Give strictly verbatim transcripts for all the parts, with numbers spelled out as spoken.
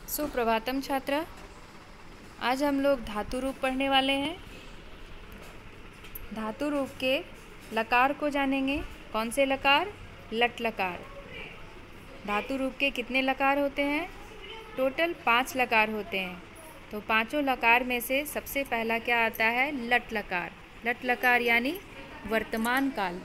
सुप्रभातम छात्रा। आज हम लोग धातु रूप पढ़ने वाले हैं। धातु रूप के लकार को जानेंगे। कौन से लकार? लट लकार। धातु रूप के कितने लकार होते हैं? टोटल पांच लकार होते हैं। तो पांचों लकार में से सबसे पहला क्या आता है? लट लकार। लट लकार यानी वर्तमान काल।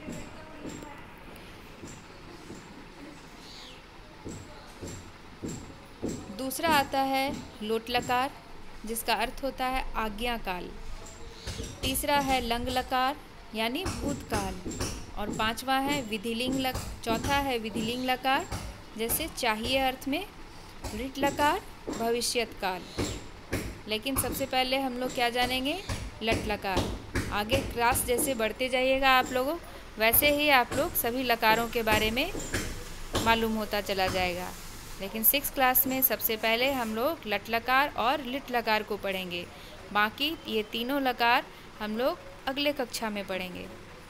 दूसरा आता है लोट लकार, जिसका अर्थ होता है आज्ञा काल। तीसरा है लंग लकार यानी भूतकाल। और पांचवा है विधिलिंग लक चौथा है विधिलिंग लकार, जैसे चाहिए अर्थ में। ऋट लकार भविष्यत काल। लेकिन सबसे पहले हम लोग क्या जानेंगे? लट लकार। आगे क्लास जैसे बढ़ते जाइएगा आप लोगों, वैसे ही आप लोग सभी लकारों के बारे में मालूम होता चला जाएगा। लेकिन सिक्स क्लास में सबसे पहले हम लोग लट लकार और लिट लकार को पढ़ेंगे। बाकी ये तीनों लकार हम लोग अगले कक्षा में पढ़ेंगे।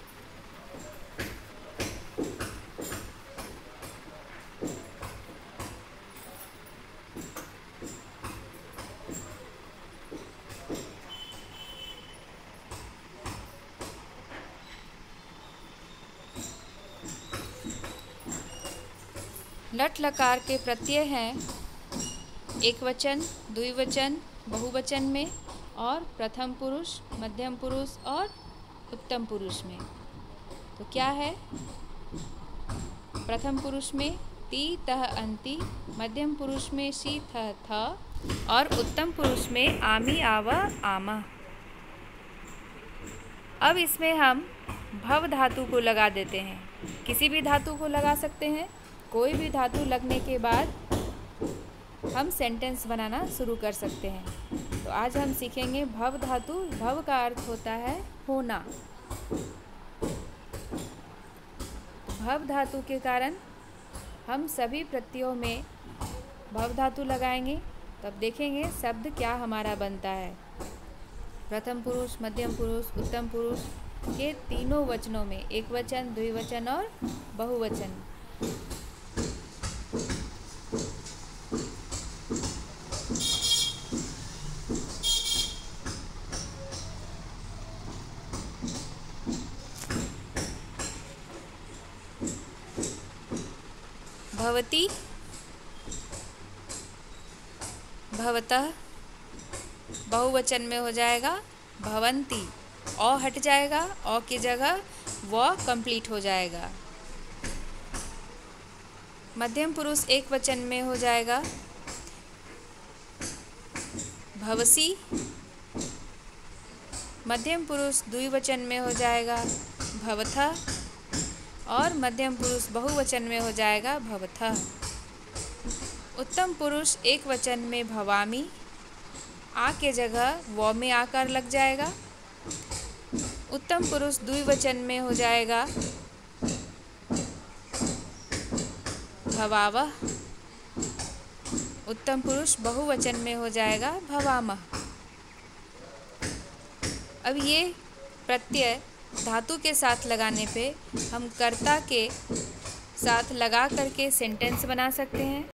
लट लकार के प्रत्यय हैं एक वचन, द्विवचन, बहुवचन में और प्रथम पुरुष, मध्यम पुरुष और उत्तम पुरुष में। तो क्या है? प्रथम पुरुष में ती तह अंति, मध्यम पुरुष में शी थ थ और उत्तम पुरुष में आमी आव आमा। अब इसमें हम भव धातु को लगा देते हैं। किसी भी धातु को लगा सकते हैं। कोई भी धातु लगने के बाद हम सेंटेंस बनाना शुरू कर सकते हैं। तो आज हम सीखेंगे भव धातु। भव का अर्थ होता है होना। भव धातु के कारण हम सभी प्रत्ययों में भव धातु लगाएंगे, तब देखेंगे शब्द क्या हमारा बनता है। प्रथम पुरुष, मध्यम पुरुष, उत्तम पुरुष के तीनों वचनों में, एक वचन, द्विवचन और बहुवचन। भवती, भवतः, बहुवचन में हो जाएगा भवंती। औ हट जाएगा, औ की जगह व कंप्लीट हो जाएगा। मध्यम पुरुष एक वचन में हो जाएगा भवसी। मध्यम पुरुष द्विवचन में हो जाएगा भवथा और मध्यम पुरुष बहुवचन में हो जाएगा भवथः। उत्तम पुरुष एक वचन में भवामी, आ के जगह व में आकर लग जाएगा। उत्तम पुरुष द्विवचन में हो जाएगा भवावह। उत्तम पुरुष बहुवचन में हो जाएगा भवामह। अब ये प्रत्यय धातु के साथ लगाने पे हम कर्ता के साथ लगा करके सेंटेंस बना सकते हैं।